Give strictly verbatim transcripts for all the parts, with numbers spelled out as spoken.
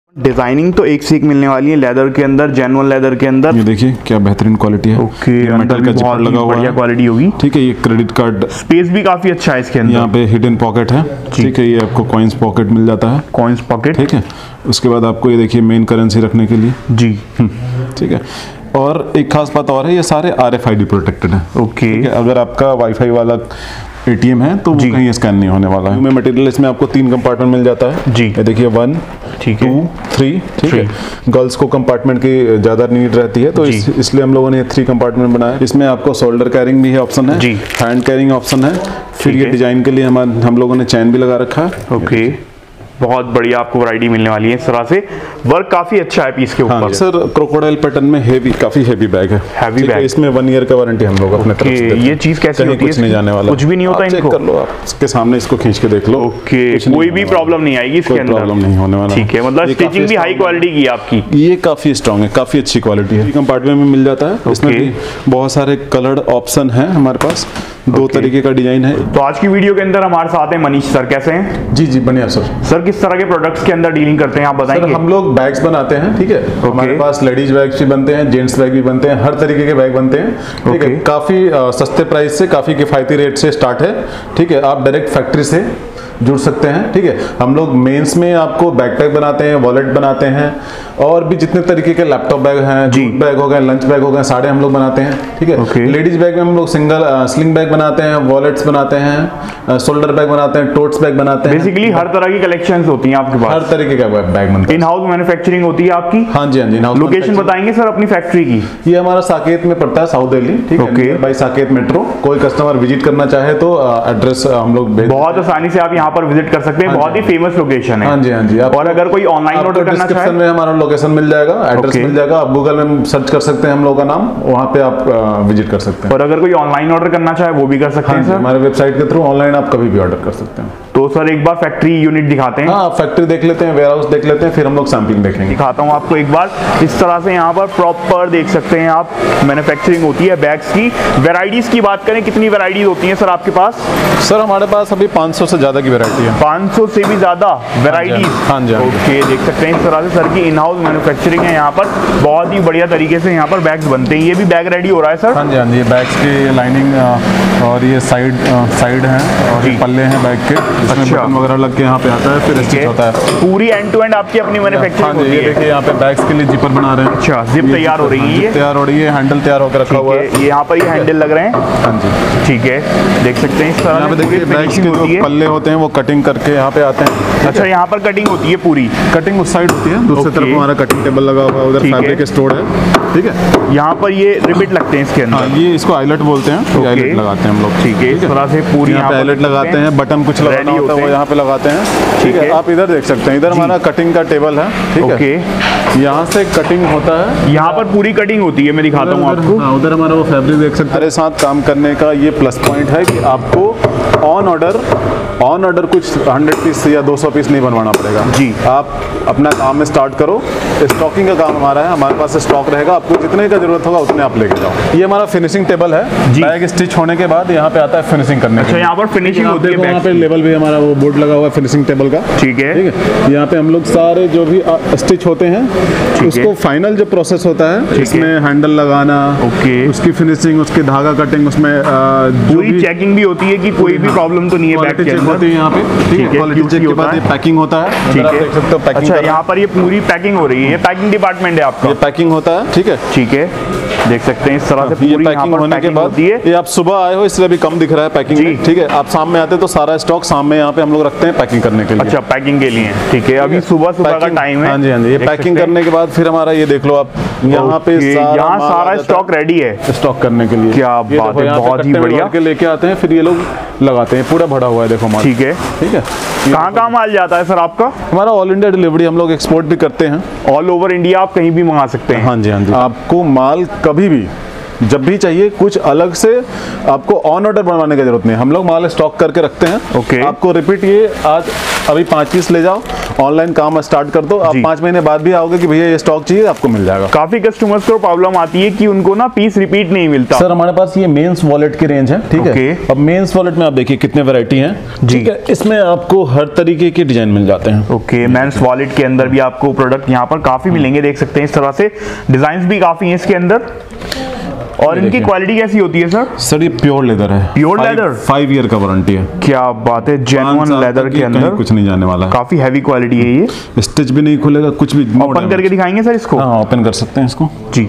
Designing तो एक से एक मिलने वाली है लेदर के अंदर, जेन्युइन लेदर के अंदर। ये देखिए क्या बेहतरीन क्वालिटी है। ओके, मेटल का जिपर लगा हुआ है, बढ़िया क्वालिटी होगी। ठीक है, ये क्रेडिट कार्ड स्पेस भी काफी अच्छा है इसके अंदर। यहाँ पे हिडन पॉकेट है, ठीक है, ये आपको कॉइन्स पॉकेट मिल जाता है, कॉइन्स पॉकेट, ठीक है। उसके बाद आपको ये देखिए मेन करेंसी रखने के लिए जी, ठीक है। और एक खास बात और है, ये सारे R F I D protected है। ओके, अगर आपका वाईफाई वाला एटीएम है तो वो कहीं स्कैन नहीं होने वाला है। मटेरियल इसमें आपको तीन कंपार्टमेंट मिल जाता है जी। ये देखिए वन, ठीक है, टू, थ्री, ठीक है। गर्ल्स को कंपार्टमेंट की ज्यादा नीड रहती है तो इस, इसलिए हम लोगों ने थ्री कंपार्टमेंट बनाया। इसमें आपको शोल्डर कैरिंग भी है ऑप्शन है, हैंड कैरिंग ऑप्शन है। फिर ये डिजाइन के लिए हम हम लोगों ने चैन भी लगा रखा है। ओके, बहुत बढ़िया आपको वैरायटी मिलने वाली है। इस तरह से वर्क काफी अच्छा है पीस के ऊपर। हाँ, सर क्रोकोडाइल पैटर्न में हेवी, काफी हेवी बैग है। हेवी बैग, इसमें वन ईयर का वारंटी हम लोग अपने तरफ से देते हैं। ये चीज कैसी होती है? कुछ नहीं जाने वाला, कुछ भी नहीं होता इनको। चेक कर लो आप, इसके सामने इसको खींच के देख लो। ओके, कोई भी प्रॉब्लम नहीं आएगी इसके अंदर, प्रॉब्लम नहीं होने वाला। ठीक है, मतलब स्टिचिंग भी हाई क्वालिटी की है आपकी। ये काफी स्ट्रॉन्ग है, काफी अच्छी क्वालिटी है। कंपार्टमेंट में मिल जाता है, इसमें भी बहुत सारे कलर्ड ऑप्शन है हमारे पास, दो तरीके का डिजाइन है। तो आज की वीडियो के अंदर हमारे साथ हैं मनीष सर, कैसे हैं? जी जी बढ़िया सर। सर किस तरह के प्रोडक्ट्स के अंदर डीलिंग करते हैं आप बताएंगे? सर हम लोग बैग्स बनाते हैं, ठीक है। हमारे पास लेडीज बैग्स भी बनते हैं, जेंट्स बैग भी बनते हैं, हर तरीके के बैग बनते हैं, ठीक है। काफी सस्ते प्राइस से, काफी किफायती रेट से स्टार्ट है, ठीक है। आप डायरेक्ट फैक्ट्री से जुड़ सकते हैं, ठीक है। हम लोग मेंस में आपको बैकपैक बनाते हैं, वॉलेट बनाते हैं, और भी जितने तरीके के लैपटॉप बैग हैं, जूट बैग हो गए, लंच बैग हो गए, सारे हम लोग बनाते हैं, ठीक है। लेडीज बैग में हम लोग सिंगल स्लिंग बैग बनाते हैं, वॉलेट्स बनाते हैं, शोल्डर बैग बनाते हैं, टोट्स बैग बनाते हैं। बेसिकली हर तरह की कलेक्शंस होती हैं आपके पास, हर तरीके का बैग बनता है। इन हाउस मैन्युफैक्चरिंग होती है आपकी? हाँ जी, हाँ जी। लोकेशन बताएंगे सर अपनी फैक्ट्री की? ये हमारा साकेत में पड़ता है, साउथ दिल्ली, ठीक है, बाई साकेत मेट्रो। कोई कस्टमर विजिट करना चाहे तो एड्रेस हम लोग बहुत आसानी से आप यहाँ पर विजिट कर सकते हैं। बहुत ही फेमस लोकेशन है। हाँ जी, हाँ जी। और अगर कोई ऑनलाइन ऑर्डर करना चाहे, डिस्क्रिप्शन में हमारा लोकेशन मिल जाएगा, एड्रेस मिल जाएगा, आप गूगल में सर्च कर सकते हैं हम लोग का नाम, वहाँ पे आप विजिट कर सकते हैं। और अगर कोई ऑनलाइन ऑर्डर करना चाहे वो भी कर सकते हैं सर? हमारे वेबसाइट के थ्रू ऑनलाइन आप कभी भी ऑर्डर कर सकते हैं। तो सर एक बार फैक्ट्री यूनिट दिखाते हैं। हाँ, फैक्ट्री देख लेते हैं, वेयर हाउस देख लेते हैं, फिर हम लोग सैंपलिंग देखेंगे। दिखाता हूँ आपको एक बार। इस तरह से यहाँ पर प्रॉपर देख सकते हैं आप, मैन्युफैक्चरिंग होती है बैग्स की। वैरायटीज की बात करें, कितनी वैरायटीज होती हैं सर आपके पास? सर हमारे पास अभी पाँच सौ से ज्यादा की वैरायटी है। पाँच सौ से भी ज्यादा वैरायटीज? हाँ जी। ओके, देख सकते हैं इस तरह से सर की इन हाउस मैन्युफैक्चरिंग है यहाँ पर। बहुत ही बढ़िया तरीके से यहाँ पर बैग्स बनते हैं। ये भी बैग रेडी हो रहा है सर? हाँ जी, हाँ जी। बैग्स की लाइनिंग और ये साइड साइड है और ये पल्ले हैं बैग के, इसमें बटन वगैरह लग के यहाँ पे आता है, फिर स्टिच होता है। पूरी एंड टू एंड आपकी अपनी मैन्युफैक्चरिंग होती है। देखिए यहाँ पे बैग्स के लिए जिपर बना रहे हैं। अच्छा, जिप तैयार हो रही है, तैयार हो रही है, हैंडल तैयार होकर रखा हुआ है। ये यहाँ पर ये हैंडल लग रहे हैं। हाँ जी, ठीक है, देख सकते हैं इस तरह से देखिए बैग्स के जो पल्ले होते हैं वो कटिंग करके यहाँ पे आते हैं। अच्छा, यहाँ पर कटिंग होती है पूरी? कटिंग उस साइड होती है, दूसरी तरफ हमारा कटिंग टेबल लगा हुआ है, उधर फैब्रिक स्टोर है, ठीक है। यहाँ पर ये रिबिट लगते हैं इसके अंदर? हाँ, ये इसको आइलेट बोलते हैं, आइलेट लगाते हैं हम लोग, ठीक है। इस तरह से पूरी यहाँ पे आइलेट लगाते हैं, बटन कुछ लगाना होता है वो यहाँ पे लगाते हैं, ठीक है। आप इधर देख सकते हैं, इधर हमारा कटिंग का टेबल है, ठीक है। यहाँ से कटिंग होता है, यहाँ पर पूरी कटिंग होती है, मैं दिखाता हूँ आपको। हाँ, उधर हमारा वो फैब्रिक देख सकते हैं। हमारे साथ काम करने का ये प्लस पॉइंट है कि आपको ऑन ऑर्डर ऑन ऑर्डर कुछ हंड्रेड पीस या दो सौ पीस नहीं बनवाना पड़ेगा जी। आप अपना काम में स्टार्ट करो, स्टॉकिंग का काम हमारा है, हमारे पास स्टॉक रहेगा, आपको जितने का जरूरत होगा उतने आप लेके जाओ। ये हमारा फिनिशिंग टेबल है, बैग स्टिच होने के बाद यहाँ पे आता है फिनिशिंग करने। अच्छा, यहाँ पर फिनिशिंग होती है। यहाँ पे लेवल भी हमारा वो बोर्ड लगा हुआ है फिनिशिंग टेबल का, ठीक है, ठीक है। यहाँ पे हम लोग सारे जो भी स्टिच होते हैं उसको फाइनल जो प्रोसेस होता है, इसमें हैंडल लगाना, ओके, उसकी फिनिशिंग, उसकी धागा कटिंग, उसमें पूरी चेकिंग भी होती है कि कोई भी प्रॉब्लम तो नहीं है बैग के अंदर यहाँ पे, ठीक है। क्वालिटी चेक के बाद ये पैकिंग होता है, ठीक है, देख सकते हो पैकिंग। अच्छा, यहाँ पर ये पूरी पैकिंग हो रही है, ये पैकिंग डिपार्टमेंट है आपका? ये पैकिंग होता है, ठीक है, ठीक है, देख सकते हैं इस तरह से पूरी पैकिंग होने के बाद ये आप सुबह आए हो इसलिए अभी कम दिख रहा है पैकिंग में, ठीक है। आप शाम में आते तो सारा स्टॉक शाम में यहाँ पे हम लोग रखते हैं पैकिंग करने के लिए। अच्छा, पैकिंग के लिए, ठीक है। अभी सुबह सुबह का टाइम है। हाँ जी, हाँ जी। ये पैकिंग करने के बाद फिर हमारा ये देख लो आप, यहाँ पे यहाँ सारा स्टॉक रेडी है स्टॉक करने के लिए। क्या बात है, बहुत ही बढ़िया। लेके आते हैं, फिर ये लोग लगाते हैं, पूरा भरा हुआ है देखो माल, ठीक है, ठीक है। कहाँ कहाँ माल जाता है सर आपका? हमारा ऑल इंडिया डिलीवरी, हम लोग एक्सपोर्ट भी करते हैं, ऑल ओवर इंडिया आप कहीं भी मंगा सकते हैं। हाँ जी, हाँ जी। आपको माल कभी भी जब भी चाहिए, कुछ अलग से आपको ऑन ऑर्डर बनवाने की जरूरत नहीं, हम लोग माल स्टॉक करके रखते हैं। ओके, आपको रिपीट ये आज अभी पाँच पीस ले जाओ, ऑनलाइन काम स्टार्ट कर दो, आप पाँच महीने बाद भी आओगे कि भैया ये स्टॉक चाहिए, आपको मिल जाएगा। काफी कस्टमर्स को प्रॉब्लम आती है कि उनको ना पीस रिपीट नहीं मिलता। सर हमारे पास ये मेंस वॉलेट की रेंज है, ठीक है। अब मेंस वॉलेट में आप देखिए कितने वैरायटी हैं, ठीक है। इसमें आपको हर तरीके के डिजाइन मिल जाते हैं। ओके, मेंस वॉलेट के अंदर भी आपको प्रोडक्ट यहाँ पर काफी मिलेंगे, देख सकते हैं इस तरह से डिजाइन भी काफी हैं इसके अंदर। और इनकी क्वालिटी कैसी होती है सर? सर ये प्योर लेदर है, प्योर लेदर, फाइव ईयर का वारंटी है। क्या बात है, जेन्युइन लेदर के अंदर कुछ नहीं जाने वाला है। काफी हैवी क्वालिटी है ये, स्टिच भी नहीं खुलेगा, कुछ भी। ओपन करके दिखाएंगे सर इसको? हाँ ओपन कर सकते हैं इसको जी।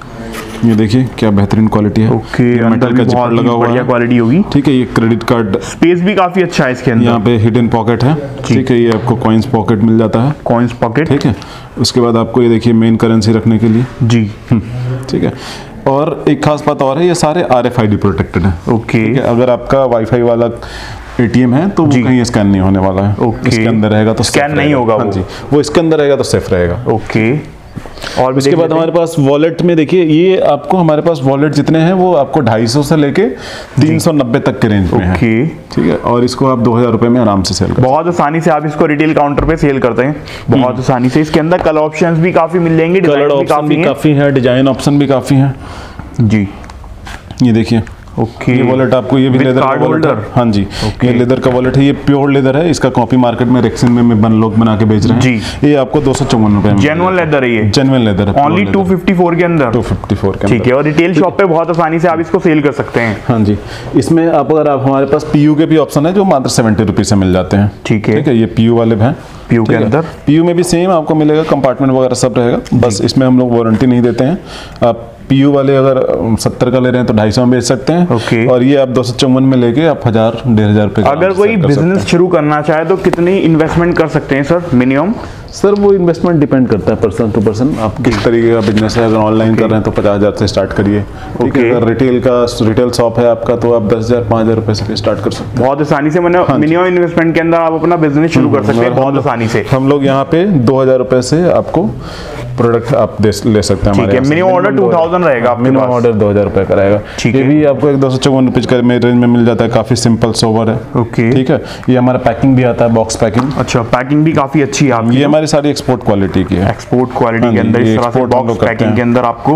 ये देखिए क्या बेहतरीन क्वालिटी है। ओके, मेटल का जिपर लगा हुआ है, बढ़िया क्वालिटी होगी, ठीक है। ये क्रेडिट कार्ड स्पेस भी काफी अच्छा है इसके अंदर। यहाँ पे हिडन पॉकेट है, ठीक है। ये आपको कॉइंस पॉकेट मिल जाता है, कॉइंस पॉकेट, ठीक है। उसके बाद आपको ये देखिए मेन करेंसी रखने के लिए, जी, ठीक है। और एक खास बात और है, ये सारे R F I D protected है। ओके, अगर आपका वाईफाई वाला एटीएम है तो वो कहीं स्कैन नहीं होने वाला है। ओके, इसके अंदर रहेगा तो स्कैन नहीं होगा। हाँ जी, वो इसके अंदर रहेगा तो सेफ रहेगा। ओके। और उसके बाद हमारे पास वॉलेट में देखिए, ये आपको हमारे पास वॉलेट जितने हैं वो आपको ढाई सौ से लेके तीन सौ नब्बे तक के रेंज में है, ठीक है। और इसको आप दो हजार रुपए में आराम से सेल कर, बहुत आसानी से आप इसको रिटेल काउंटर पे सेल करते हैं, बहुत आसानी से। इसके अंदर कलर ऑप्शंस भी काफी मिल जाएंगे, कलर ऑप्शन भी काफी है, डिजाइन ऑप्शन भी काफी है जी। ये देखिए, ओके, ये वॉलेट आपको, ये भी लेदर का वॉलेट है। हाँ जी, ये लेदर का वॉलेट है, ये प्योर लेदर है। इसका कॉपी मार्केट में रेक्सिन में बन लोग बना के बेच रहे हैं जी। ये आपको दो सौ चौवन रुपए में, जेन्युइन लेदर है ये, जेन्युइन लेदर है, ओनली टू फिफ्टी फोर के अंदर, टू फिफ्टी फोर के, ठीक है। और रिटेल शॉप पे बहुत आसानी से आप इसको सेल कर सकते हैं। हाँ जी, इसमें आप अगर आप हमारे पास पीयू के भी ऑप्शन है जो मात्र सेवेंटी रुपीज से मिल जाते हैं, ठीक है, ठीक है। ये पीयू वाले हैं, पीयू के अंदर, पीयू में भी सेम आपको मिलेगा, कंपार्टमेंट वगैरह सब रहेगा, बस इसमें हम लोग वारंटी नहीं देते हैं। आप पीयू वाले अगर सत्तर का ले रहे हैं तो ढाई सौ में बेच सकते हैं, ओके। और ये आप दो सौ चौवन में लेके आप हजार डेढ़ हजार रुपए। अगर कोई बिजनेस शुरू करना चाहे तो कितनी इन्वेस्टमेंट कर सकते हैं सर मिनिमम? सर वो इन्वेस्टमेंट डिपेंड करता है पर्सन टू पर्सन, आप किस तरीके का बिजनेस है। अगर ऑनलाइन कर रहे हैं तो पचास हजार से स्टार्ट करिए, ठीक है। अगर रिटेल का रिटेल शॉप है आपका तो आप दस हजार पाँच हजार रुपए से स्टार्ट कर सकते हैं। बहुत आसानी से, मैंने मिनिमम इन्वेस्टमेंट के अंदर आप अपना बिजनेस शुरू कर सकते हैं बहुत आसानी से। हम लोग यहाँ पे दो हजार रुपए से आपको प्रोडक्ट आप ले सकते हैं हमारे। मिनिमम ऑर्डर टू थाउजेंड रहेगा, मिनिमम ऑर्डर दो हजार रुपए का रहेगा, ठीक है। ये भी आपको एक दो सौ चौवन रुपए का रेंज में मिल जाता है, काफी सिंपल सोवर है, ओके, ठीक है। ये हमारा पैकिंग भी आता है, बॉक्स पैकिंग। अच्छा, पैकिंग भी काफी अच्छी है आपकी। ये हमारी सारी एक्सपोर्ट क्वालिटी की है, एक्सपोर्ट क्वालिटी के अंदर इस तरह से बॉक्स पैकिंग के अंदर आपको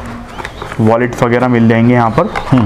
वॉलेट वगैरह मिल जाएंगे यहाँ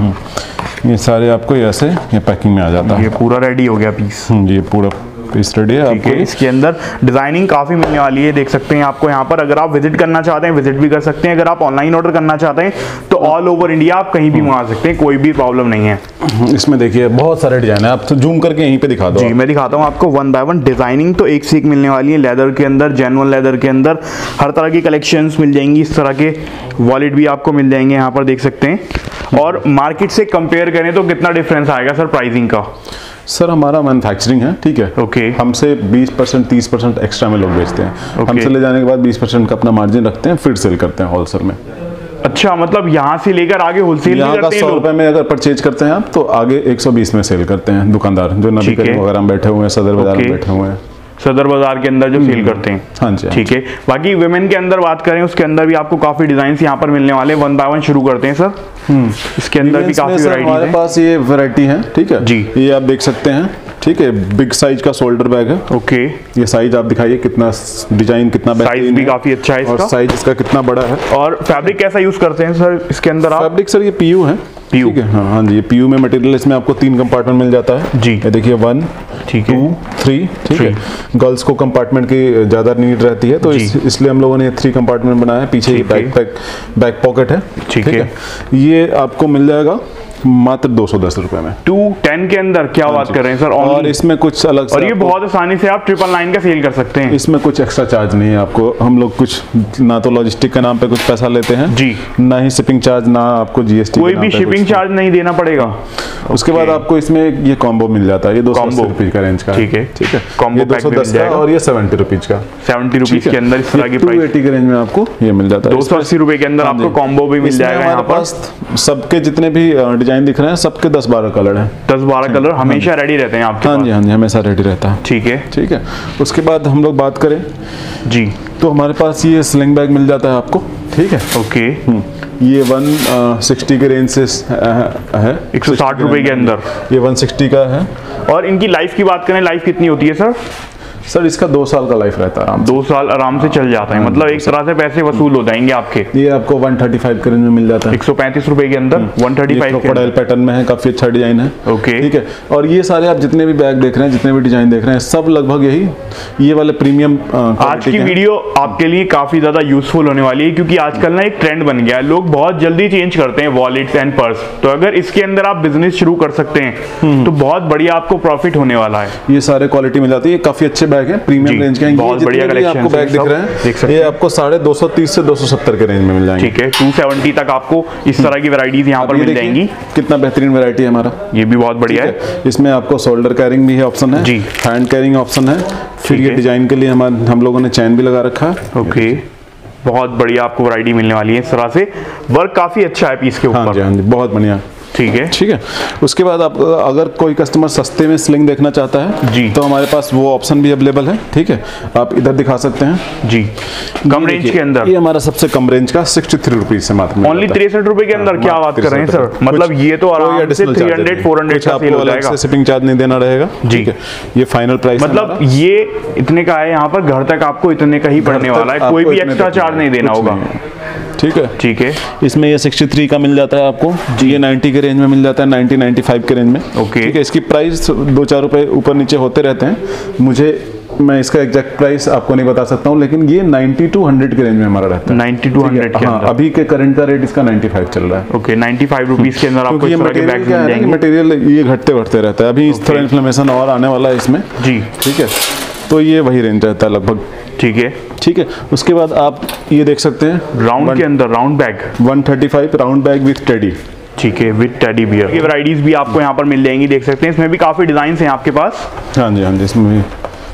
पर। ये सारे आपको ऐसे ये पैकिंग में आ जाता है। ये पूरा रेडी हो गया पीस, ये पूरा पीस रेडी है आपको। इसके अंदर डिजाइनिंग काफी मिलने वाली है, देख सकते हैं आपको यहाँ पर। अगर आप विजिट करना चाहते हैं विजिट भी कर सकते हैं, अगर आप ऑनलाइन ऑर्डर करना चाहते हैं तो ऑल ओवर इंडिया आप कहीं भी मंगा सकते हैं, कोई भी प्रॉब्लम नहीं है। इसमें देखिए बहुत सारे डिजाइन है, आप तो जूम करके यहीं पे दिखा दो। जी, मैं दिखाता हूँ आपको वन बाय वन। डिजाइनिंग तो एक से एक मिलने वाली है, लेदर के अंदर, जेन्युइन लेदर के अंदर हर तरह की कलेक्शंस मिल जाएंगी। इस तरह के वॉलेट भी आपको मिल जाएंगे यहाँ पर, देख सकते हैं। और मार्केट से कंपेयर करें तो कितना डिफरेंस आएगा सर प्राइसिंग का? सर हमारा मैन्युफैक्चरिंग है, ठीक है, ओके। हमसे बीस परसेंट तीस परसेंट एक्स्ट्रा में लोग बेचते हैं, okay. हमसे ले जाने के बाद बीस परसेंट का अपना मार्जिन रखते हैं, फिर सेल करते हैं होलसेल में। अच्छा, मतलब यहाँ से लेकर आगे होलसेल यहाँ का सौ रुपए में अगर परचेज करते हैं आप तो आगे एक सौ बीस में सेल करते हैं दुकानदार, जो नबी करीम वगैरह में बैठे हुए हैं, सदर बाजार में बैठे हुए हैं, सदर बाजार के अंदर जो सेल करते हैं। हाँ जी, ठीक है। बाकी वुमेन के अंदर बात करें, उसके अंदर भी आपको काफी डिजाइन यहाँ पर मिलने वाले। वन बाय वन शुरू करते हैं सर। इसके अंदर भी काफी वैरायटी है, हमारे पास ये वैरायटी है, ठीक है जी। ये आप देख सकते हैं, ठीक है। बिग साइज का शोल्डर बैग है, ओके। ये साइज आप दिखाइए कितना, डिजाइन कितना साइज भी काफी अच्छा है इसका, और साइज इसका कितना बड़ा है। और फैब्रिक कैसा यूज करते हैं सर इसके अंदर आप? फैब्रिक सर ये पीयू है, पीयू, ठीक है। हाँ हाँ जी, ये पीयू में मटेरियल, इसमें आपको तीन कंपार्टमेंट मिल जाता है जी। ये देखिए, वन, ठीक है, टू, थ्री, ठीक है। गर्ल्स को कंपार्टमेंट की ज्यादा नीड रहती है तो इस, इसलिए हम लोगों ने थ्री कंपार्टमेंट बनाया है। पीछे बैक पैक बैक पॉकेट है, ठीक है। ये आपको मिल जाएगा मात्र दो सौ दस रुपए में, टू टेन के अंदर। क्या बात कर रहे हैं सर? और इसमें कुछ अलग, और ये बहुत आसानी से आप ट्रिपल नाइन का सेल कर सकते हैं। इसमें कुछ एक्स्ट्रा चार्ज नहीं है आपको, हम लोग कुछ ना तो लॉजिस्टिक के नाम पे कुछ पैसा लेते हैं जी, ना ही शिपिंग चार्ज, ना आपको जीएसटी, कोई भी शिपिंग चार्ज नहीं देना पड़ेगा। उसके बाद आपको इसमें ये कॉम्बो मिल जाता है, ये दो सौ अस्सी रुपीज का रेंज का, ठीक है, ठीक है। कॉम्बो दो सौ दस का और ये सेवेंटी रुपीज का, सेवेंटी रुपीज के अंदर इस तरह की टू एटी के रेंज में आपको ये मिल जाता है। दो सौ अस्सी रुपए के अंदर आपको कॉम्बो भी मिल जाएगा। यहाँ पर सबके जितने भी डिजाइन दिख रहे हैं सबके दस बारह कलर हैं, दस बारह कलर हमेशा रेडी रहते हैं आपके? हाँ जी, हाँ जी, हमेशा रेडी रहता है, ठीक है, ठीक है। उसके बाद हम लोग बात करें जी, तो हमारे पास ये स्लिंग बैग मिल जाता है आपको, ठीक है, ओके। ये वन सिक्सटी के रेंज से है, एक सौ साठ रुपए के अंदर ये वन सिक्सटी का है। और इनकी लाइफ की बात करें, लाइफ कितनी होती है सर? सर इसका दो साल का लाइफ रहता है आराम से। दो साल आराम से चल जाता है, मतलब एक तरह से पैसे वसूल हो जाएंगे आपके। ये आपको एक सौ पैंतीस के रेंज में मिल जाता है, एक सौ पैंतीस रुपए के अंदर एक सौ पैंतीस के क्रोकोडाइल पैटर्न में है, काफी अच्छा डिजाइन है। ओके ठीक है, और ये सारे आप जितने भी बैग देख रहे हैं, जितने भी डिजाइन देख रहे हैं, सब लगभग यही ये वाले प्रीमियम। आज की वीडियो आपके लिए काफी ज्यादा यूजफुल होने वाली है, क्योंकि आजकल ना एक ट्रेंड बन गया है, लोग बहुत जल्दी चेंज करते हैं वॉलेट्स एंड पर्स। तो अगर इसके अंदर आप बिजनेस शुरू कर सकते हैं तो बहुत बढ़िया आपको प्रॉफिट होने वाला है। ये सारे क्वालिटी मिल जाती है, काफी अच्छे बैग हैं, प्रीमियम रेंज के हैं। बहुत बढ़िया कलेक्शन आपको बैग दिख रहे हैं, ये आपको साढ़े दो सौ तीस से दो सौ सत्तर के रेंज में मिल जाएंगे। ठीक है, दो सौ सत्तर तक आपको इस तरह की वैरायटीज यहाँ पर मिल जाएंगी। कितना बेहतरीन वैरायटी है हमारा, ये भी बहुत बढ़िया है। इसमें आपको शोल्डर कैरिंग भी है ऑप्शन है, हैंड कैरिंग ऑप्शन है, फिर ये डिजाइन के लिए हमारे हम लोगों ने चैन भी लगा रखा है। ओके, बहुत बढ़िया आपको वैरायटी मिलने वाली है। इस तरह से वर्क काफी अच्छा है पीस के ऊपर। हाँ जी, हाँ जी, बहुत बढ़िया। ठीक है ठीक है, उसके बाद आप अगर कोई कस्टमर सस्ते में स्लिंग देखना चाहता है जी, तो हमारे पास वो ऑप्शन भी अवेलेबल है। ठीक है, आप इधर दिखा सकते हैं जी, कम रेंज के अंदर। ये हमारा सबसे कम रेंज का सिक्सटी थ्री रुपीज से मात्र ओनली तिरसठ रुपए के अंदर। क्या बात कर रहे हैं सर, मतलब ये तो आराम से तीन सौ चार सौ का सेल हो जाएगा, शिपिंग चार्ज नहीं देना रहेगा जी। ये फाइनल प्राइस, मतलब ये इतने का है, यहाँ पर घर तक आपको इतने का ही पड़ने वाला है, कोई भी एक्स्ट्रा चार्ज नहीं देना होगा। ठीक है, ठीक है, इसमें ये तिरसठ का मिल जाता है आपको जी, ये नब्बे के रेंज में मिल जाता है, नब्बे पचानवे के रेंज में। ओके, ठीक है, इसकी प्राइस दो चार रुपए ऊपर नीचे होते रहते हैं, मुझे मैं इसका एग्जैक्ट प्राइस आपको नहीं बता सकता हूँ, लेकिन ये नब्बे टू सौ के रेंज में हमारा रहता है। नब्बे टू सौ के अंदर। हाँ, अभी के करंट का रेट इसका पचानवे चल रहा है। ओके, पचानवे रुपीस के अंदर आपको इस तरह के बैग मिल जाएंगे। मटेरियल ये घटते बढ़ते रहता है, अभी इस थोड़ा इन्फ्लेमेशन और आने वाला है इसमें जी। ठीक है, तो ये वही रेंज रहता है लगभग। ठीक है, ठीक है, उसके बाद आप ये देख सकते हैं राउंड के अंदर राउंड बैग एक सौ पैंतीस राउंड बैग विथ टेडी। ठीक है, विद टेडी बियर। ये वैरायटीज भी आपको यहाँ पर मिल जाएंगी, देख सकते हैं। इसमें भी काफी डिजाइन हैं आपके पास। हाँ जी, हाँ जी, इसमें भी।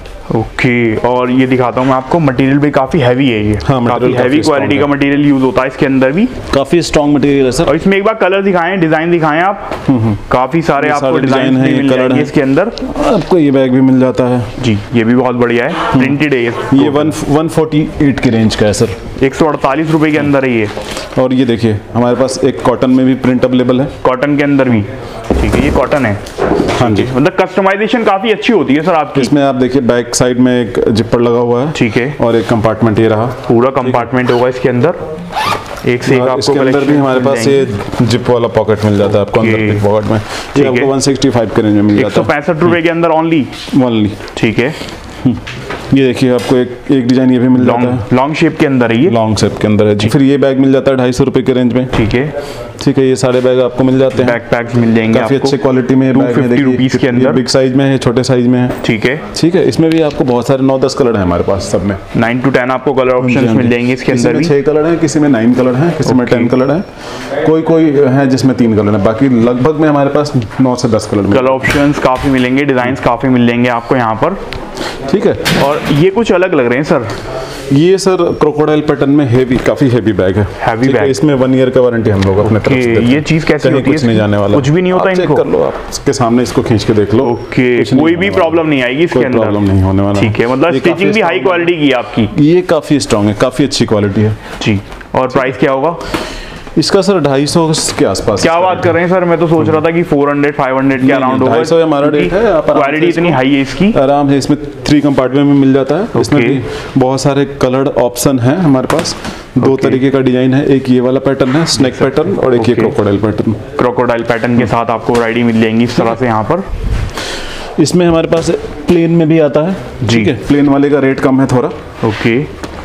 ओके, और ये दिखाता हूँ मैं आपको, मटेरियल भी काफी हैवी है ये। हाँ, काफी हैवी क्वालिटी का मटेरियल यूज होता है इसके अंदर भी, काफी स्ट्रॉन्ग मटेरियल है सर। और इसमें एक बार कलर दिखाएं, डिजाइन दिखाएं आप। काफी सारे आपको डिजाइन है, मिल जाएंगे इसके अंदर। आपको ये बैग भी मिल जाता है जी, ये भी बहुत बढ़िया है, प्रिंटेड है ये। ये वन वन फोर्टी एट के रेंज का है सर, एक सौ अड़तालीस रुपए के अंदर है ये। और ये देखिए हमारे पास एक कॉटन में भी प्रिंट अवेलेबल है, कॉटन के अंदर भी। ठीक है, ये कॉटन है। हाँ जी, मतलब कस्टमाइजेशन काफी अच्छी होती है सर आपकी। इसमें आप देखिए बैक साइड में एक जिपर लगा हुआ है। ठीक है, और एक कंपार्टमेंट ये रहा, पूरा कंपार्टमेंट होगा इसके अंदर। एक से एक आपको इसके अंदर भी हमारे पास ये जिप वाला पॉकेट मिल जाता है आपको अंदर के पॉकेट में। ये आपको एक सौ पैंसठ के रेंज में मिल जाता है, एक सौ पैंसठ रुपए के अंदर ओनली ओनली। ठीक है, ये देखिए आपको एक एक डिजाइन ये भी मिल जाता है, लॉन्ग शेप के अंदर है ये, लॉन्ग शेप के अंदर है जी। फिर ये बैग मिल जाता है ढाई सौ रुपए के रेंज में। ठीक है, ठीक है, ये सारे बैग आपको मिल जाते हैं, बैक पैक्स मिल जाएंगे काफी अच्छे क्वालिटी में। दो सौ पचास रुपीस के अंदर, बिग साइज में है, छोटे साइज में है। ठीक है, ठीक है, इसमें भी आपको बहुत सारे नौ दस कलर है हमारे पास, सब में नाइन टू टेन आपको कलर ऑप्शंस मिल जाएंगे इसके अंदर भी। छह कलर है, किसी में नाइन कलर है, किसी में टेन कलर है, कोई कोई है जिसमें तीन कलर है, बाकी लगभग में हमारे पास नौ से दस कलर कलर ऑप्शंस काफी मिलेंगे, डिजाइन काफी मिल जाएंगे आपको यहाँ पर। ठीक है, और ये कुछ अलग लग रहे हैं सर, ये सर क्रोकोडाइल पैटर्न में हेवी, काफी हेवी बैग है। हैवी बैग, इसमें वन ईयर का वारंटी हम लोग अपने तरफ से देते हैं। ये चीज कैसी होती है? कुछ नहीं जाने वाला, कुछ भी नहीं होता इनको। चेक कर लो आप, इसके सामने इसको खींच के देख लो। ओके, कोई भी प्रॉब्लम नहीं आएगी इसके अंदर, प्रॉब्लम नहीं होने वाला। ठीक है, मतलब स्टिचिंग भी हाई क्वालिटी की है आपकी। ये काफी स्ट्रॉन्ग है, काफी अच्छी क्वालिटी है जी। और प्राइस क्या होगा इसका सर? ढाई सौ के आसपास। क्या बात कर रहे हैं सर, मैं तो सोच रहा था कि चार सौ, पाँच सौ के अराउंड होगा। ढाई सौ हमारा रेट है, क्वालिटी इतनी हाई है इसकी, आराम से इसमें थ्री कंपार्टमेंट में मिल जाता है। इसमें भी बहुत सारे कलर्ड ऑप्शन हैं हमारे पास, दो तरीके का डिजाइन है, एक ये वाला पैटर्न है स्नेक पैटर्न, और एक ये क्रोकोडाइल पैटर्न। क्रोकोडाइल पैटर्न के साथ आपको वैरायटी मिल जाएंगी इस तरह से यहाँ पर। इसमें हमारे पास प्लेन में भी आता है, ठीक है, प्लेन वाले का रेट कम है थोड़ा। ओके,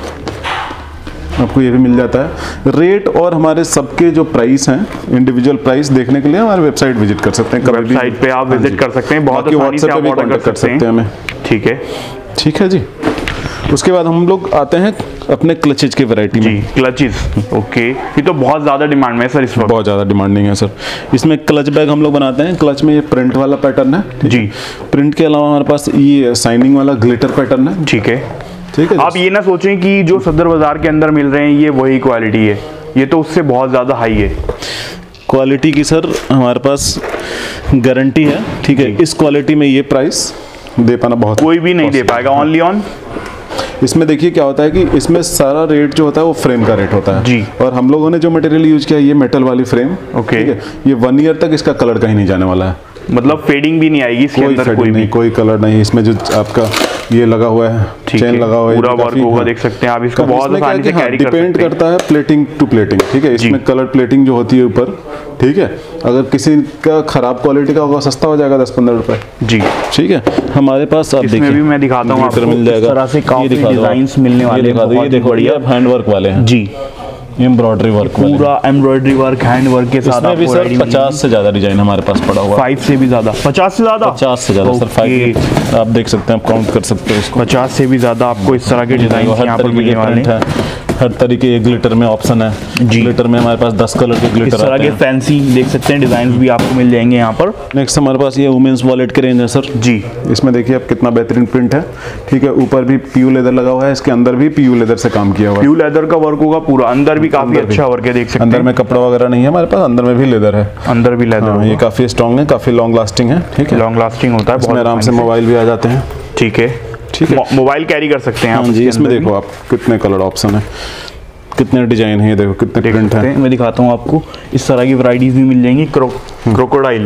आपको ये भी मिल जाता है। रेट और हमारे सबके जो प्राइस हैं, इंडिविजुअल प्राइस देखने के लिए हमारे वेबसाइट विजिट कर सकते हैं, वेबसाइट पे आप विजिट कर सकते हैं, बहुत आसानी से आप ऑर्डर कर सकते हैं हमें। ठीक है, ठीक है जी। उसके बाद हम लोग आते हैं अपने क्लचेज की वैरायटी में। क्लचेज, ओके, ये तो बहुत ज़्यादा डिमांड में है सर इस वक्त, बहुत ज़्यादा डिमांडिंग है सर। इसमें क्लच बैग हम लोग बनाते हैं, क्लच में ये प्रिंट वाला पैटर्न है जी। प्रिंट के अलावा हमारे पास ये शाइनिंग वाला ग्लिटर पैटर्न है। ठीक है, ठीक है, आप ये ना सोचें कि जो सदर बाजार के अंदर मिल रहे हैं ये वही क्वालिटी है, ये तो उससे बहुत ज़्यादा हाई है क्वालिटी की सर, हमारे पास गारंटी है। ठीक है, इस क्वालिटी में ये प्राइस दे पाना बहुत, कोई भी नहीं दे पाएगा, ओनली ऑन। इसमें देखिए क्या होता है कि इसमें सारा रेट जो होता है वो फ्रेम का रेट होता है जी। और हम लोगों ने जो मटेरियल यूज किया है ये मेटल वाली फ्रेम। ओके, ये वन ईयर तक इसका कलर कहीं नहीं जाने वाला है। मतलब फेडिंग भी नहीं आएगी इसके अंदर, कोई नहीं, कोई कलर नहीं। इसमें जो आपका ये लगा हुआ है, चेन लगा हुआ है, पूरा वर्क होगा, देख सकते हैं आप इसको बहुत आसानी से कैरी कर सकते हैं। डिपेंड करता है प्लेटिंग टू प्लेटिंग, ठीक है। इसमें कलर प्लेटिंग जो होती है ऊपर, ठीक है, अगर किसी का खराब क्वालिटी का होगा सस्ता हो जाएगा दस पंद्रह रुपए जी, ठीक है। हमारे पास आप देखिए, इसमें भी मैं दिखाता हूँ आपको, मिल जाएगा इस तरह से काफी डिजाइन्स मिलने वाले हैं। ये देखो बढ़िया हैंड वर्क वाले हैं जी, एम्ब्रॉयडरी वर्क, पूरा एम्ब्रॉयडरी वर्क, हैंड वर्क के साथ भी सर पचास से ज्यादा डिजाइन हमारे पास पड़ा हुआ है। फाइव से भी ज्यादा, पचास से ज्यादा, पचास से ज्यादा सर, फाइव आप देख सकते हैं, आप काउंट कर सकते हो इसको। पचास से भी ज्यादा आपको इस तरह के डिजाइन यहाँ पर मिलने वाले हैं। हर तरीके के ग्लिटर में ऑप्शन है जी, ग्लिटर में हमारे पास दस कलर के ग्लिटर इस तरह के फैंसी देख सकते हैं डिजाइन भी आपको मिल जाएंगे यहाँ पर। नेक्स्ट हमारे पास ये वुमेन्स वॉलेट के रेंज है सर जी। इसमें देखिए आप कितना बेहतरीन प्रिंट है, ठीक है। ऊपर भी पीयू लेदर लगा हुआ है, इसके अंदर भी पीयू लेदर से काम किया हुआ है। पीयू लेदर का वर्क होगा पूरा, अंदर भी काफी अच्छा वर्क है, देख सकते हैं। अंदर में कपड़ा वगैरह नहीं है हमारे पास, अंदर में भी लेदर है, अंदर भी लेदर। ये काफी स्ट्रॉन्ग है, काफी लॉन्ग लास्टिंग है, ठीक है, लॉन्ग लास्टिंग होता है, इसमें आराम से मोबाइल भी आ जाते हैं, ठीक है, ठीक है, मोबाइल कैरी कर सकते हैं आप जी। इसमें देखो आप कितने कलर ऑप्शन है, कितने डिजाइन है, ये देखो कितने प्रिंट है। मैं दिखाता हूँ आपको, इस तरह की वैरायटीज भी मिल जाएंगी। क्रो, क्रोकोडाइल,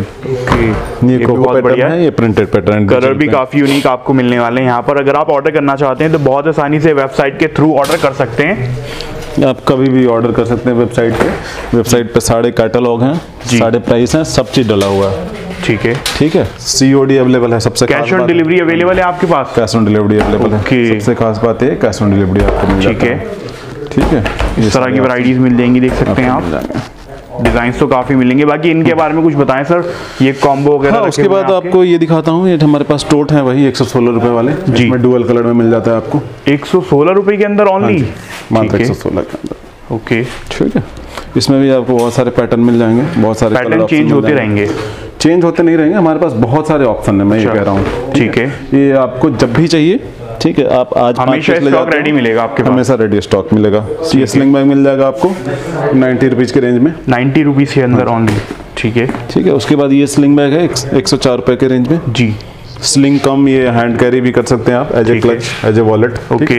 ये बहुत बढ़िया है, ये प्रिंटेड पैटर्न, कलर भी काफी यूनिक आपको मिलने वाले हैं यहाँ पर। अगर आप ऑर्डर करना चाहते हैं तो बहुत आसानी से वेबसाइट के थ्रू ऑर्डर कर सकते हैं। आप कभी भी ऑर्डर कर सकते हैं वेबसाइट पे। वेबसाइट पे सारे कैटलॉग हैं, सारे प्राइस हैं, सब चीज डला हुआ है, ठीक है, ठीक है। सीओडी अवेलेबल है, सबसे कैश ऑन डिलीवरी अवेलेबल है आपके पास, कैश ऑन डिलीवरी अवेलेबल है, सबसे खास बात है कैश ऑन डिलीवरी आपको मिल जाता है, ठीक है। इस तरह की वैरायटीज मिल जाएंगी, देख सकते हैं आप। डिजाइन तो काफी मिलेंगे। बाकी इनके बारे में कुछ बताएं सर, ये कॉम्बो वगैरह। हाँ, उसके बाद आपको ये दिखाता हूँ, ये हमारे पास टोट है वही एक सौ सोलह रुपए वाले जी, इसमें डुअल कलर में मिल जाता है आपको एक सौ सोलह रुपए के अंदर ओनली, मात्र एक सौ सोलह के अंदर, ओके, ठीक है। इसमें भी आपको बहुत सारे पैटर्न मिल जाएंगे, बहुत सारे पैटर्न चेंज होते रहेंगे, चेंज होते नहीं रहेंगे, हमारे पास बहुत सारे ऑप्शन है, मैं ये कह रहा हूँ, ठीक है। ये आपको जब भी चाहिए, ठीक है, आप आज हमेशा स्टॉक रेडी मिलेगा आपके पास, हमेशा रेडी स्टॉक मिलेगा। ये स्लिंग बैग मिल जाएगा आपको नाइन्टी रुपीज के रेंज में, नाइन्टी रुपीज के अंदर ओनली, ठीक है, ठीक है। उसके बाद ये स्लिंग बैग है एक सौ चार रुपए के रेंज में जी। स्लिंग कम, ये हैंड कैरी भी कर सकते हैं आप, as a clutch, as a wallet, okay.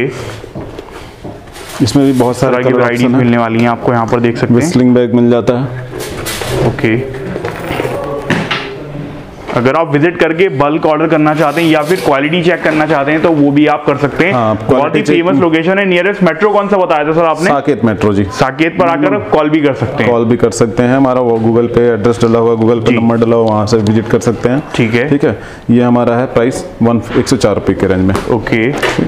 इसमें भी बहुत सारे वैरायटीज मिलने वाली हैं आपको, यहाँ पर देख सकते हैं। स्लिंग बैग मिल जाता है, ओके। अगर आप विजिट करके बल्क ऑर्डर करना चाहते हैं या फिर क्वालिटी चेक करना चाहते हैं तो वो भी आप कर सकते हैं। हाँ, बहुत ही फेमस लोकेशन है। नियरेस्ट मेट्रो कौन सा बताया था सर आपने? साकेत मेट्रो जी। साकेत पर आकर कॉल भी कर सकते हैं, कॉल भी कर सकते हैं। हमारा वो गूगल पे एड्रेस डला हुआ, गूगल पे नंबर डला हुआ, वहाँ से विजिट कर सकते हैं, ठीक है, ठीक है। ये हमारा है प्राइस वन एक सौ चार रुपये के रेंज में, ओके।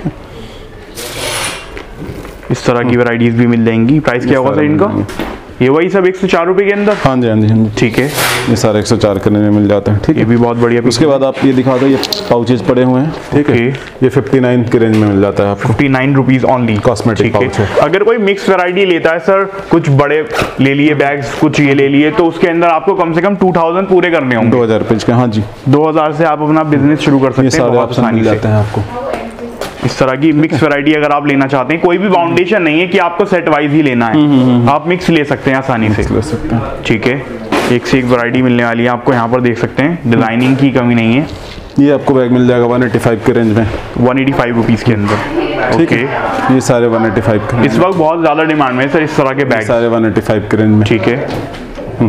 इस तरह की वैरायटीज भी मिल जाएंगी। प्राइस क्या होगा सर इनका? ये वही सब एक सौ चार रुपए के अंदर? हाँ जी, हाँ जी, हाँ जी, ठीक है। ये सारे एक सौ चार करने में मिल जाते हैं, ठीक है। ये भी बहुत बढ़िया। उसके बाद आप ये दिखा दो, ये पाउचेज पड़े हुए हैं, ठीक है। ये फिफ्टी नाइन के रेंज में मिल जाता है आपको, fifty nine rupees only, cosmetic pouch है। अगर कोई मिक्स वैरायटी लेता है सर, कुछ बड़े ले लिए बैग्स, कुछ ये ले लिए, तो उसके अंदर आपको कम से कम टू थाउजेंड पूरे करने होंगे, दो हजार रुपए के। हाँ जी, दो हजार से आप अपना बिजनेस शुरू कर सकते हैं। सारे ऑप्शन मिल जाते हैं आपको। इस तरह की मिक्स वैरायटी अगर आप लेना चाहते हैं, कोई भी बाउंडेशन नहीं है कि आपको सेट वाइज ही लेना है, आप मिक्स ले सकते हैं आसानी से, ले सकते हैं, ठीक है। एक से एक वैरायटी मिलने वाली है आपको, यहाँ पर देख सकते हैं। डिजाइनिंग की कमी नहीं है। ये आपको बैग मिल जाएगा वन एटी फाइव के रेंज में, वन एटी फाइव रुपीज के अंदर, ठीक है। ये सारे वन एटी फाइव के, इस वक्त बहुत ज्यादा डिमांड में है सर इस तरह के बैग, सारे वन एटी फाइव के रेंज में, ठीक है।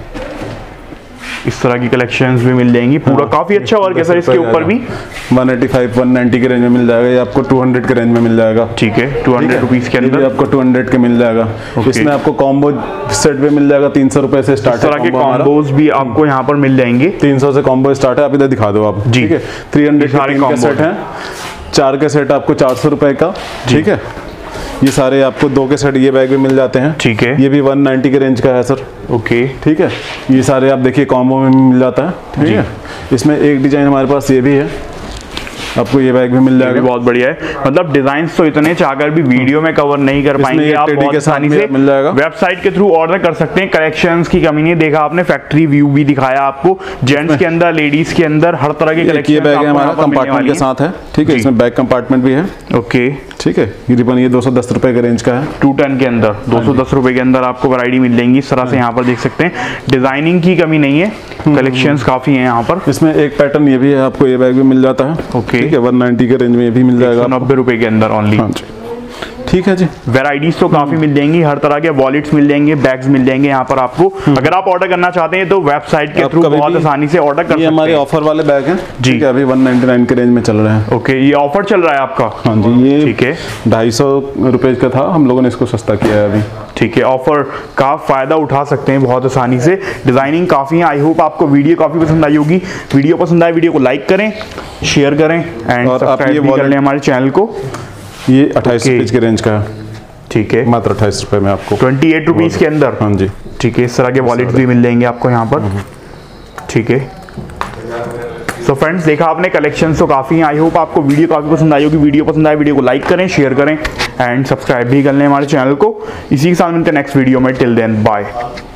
इस तरह की कलेक्शंस भी मिल जाएंगी। पूरा हाँ, काफी अच्छा वर्क है सर इसके ऊपर भी। One eighty five one ninety के रेंज में मिल जाएगा। ये आपको टू हंड्रेड के रेंज में मिल जाएगा, ठीक है। टू हंड्रेड रुपीज के अंदर आपको टू हंड्रेड के मिल जाएगा। इसमें आपको कॉम्बो सेट भी मिल जाएगा, तीन सौ रुपए से स्टार्ट। इस तरह के कॉम्बोज भी आपको यहाँ पर मिल जाएंगे। तीन सौ से कॉम्बो स्टार्ट है। आप इधर दिखा दो आप, ठीक है। थ्री हंड्रेड के सेट है, चार के सेट आपको चार सौ रुपए का, ठीक है। ये सारे आपको दो के सेट ये बैग भी मिल जाते हैं, ठीक है। ये भी वन नाइन्टी के रेंज का है सर, ओके, ठीक है। ये सारे आप देखिए कॉम्बो में मिल जाता है, ठीक है। इसमें एक डिजाइन हमारे पास ये भी है, आपको ये बैग भी मिल जाएगा। बहुत बढ़िया है। मतलब डिजाइन्स तो इतने चाहकर भी वीडियो में कवर नहीं कर पाएंगे, आप बहुत आसानी से मिल जाएगा। वेबसाइट के थ्रू ऑर्डर कर सकते हैं। कलेक्शंस की कमी नहीं। देखा आपने, फैक्ट्री व्यू भी दिखाया आपको, जेंट्स के अंदर, लेडीज के अंदर, हर तरह के कलेक्शन। ये बैग है हमारा कंपार्टमेंट के साथ है, ठीक है। इसमें बैग कंपार्टमेंट भी है, ओके, ठीक है। ये रिबन ये दो सौ दस रुपए के रेंज का है, टू टेन के अंदर दो सौ दस रुपए के अंदर आपको वैरायटी मिल जाएंगी। इस तरह से यहाँ पर देख सकते हैं। डिजाइनिंग की कमी नहीं है, कलेक्शंस काफी हैं यहाँ पर। इसमें एक पैटर्न ये भी है, आपको ये बैग भी मिल जाता है, ओके, ठीक है। वन नाइन्टी के रेंज में ये भी मिल जाएगा, नब्बे रुपए के अंदर ओनली, ठीक है जी। वेराइटीज तो काफी मिल जाएंगी, हर तरह के वॉलेट्स मिल जाएंगे, बैग्स मिल जाएंगे यहाँ पर आपको। अगर आप ऑर्डर करना चाहते हैं तो वेबसाइट के थ्रू बहुत आसानी से ऑर्डर कर सकते हैं। हमारे ऑफर वाले बैग हैं जी, ठीक है, अभी वन नाइनटी नाइन के रेंज में चल रहे हैं। ओके, ये ऑफर चल रहा है आपका? हाँ जी, ये ठीक है, ढाई सौ रुपए का था, हम लोगों ने इसको सस्ता किया है अभी। ठीक है, ऑफर का फायदा उठा सकते हैं बहुत आसानी से। डिजाइनिंग काफी है। आई होप आपको वीडियो काफी पसंद आई होगी। वीडियो पसंद आए वीडियो को लाइक करें, शेयर करें एंड सब्सक्राइब भी कर लें हमारे चैनल को। ये अट्ठाईस रुपीज के रेंज का है, ठीक है, मात्र अट्ठाईस रुपए में आपको ट्वेंटी एट रुपीज के अंदर। हाँ जी, ठीक है, इस तरह के वॉलेट्स भी मिल जाएंगे आपको यहाँ पर। ठीक है, सो फ्रेंड्स, देखा आपने कलेक्शन तो काफ़ी हैं। आई होप आपको वीडियो काफ़ी पसंद आई होगी। वीडियो पसंद आए वीडियो को लाइक करें, शेयर करें एंड सब्सक्राइब भी कर लें हमारे चैनल को। इसी के साथ मिलते हैं नेक्स्ट वीडियो में। Till then bye.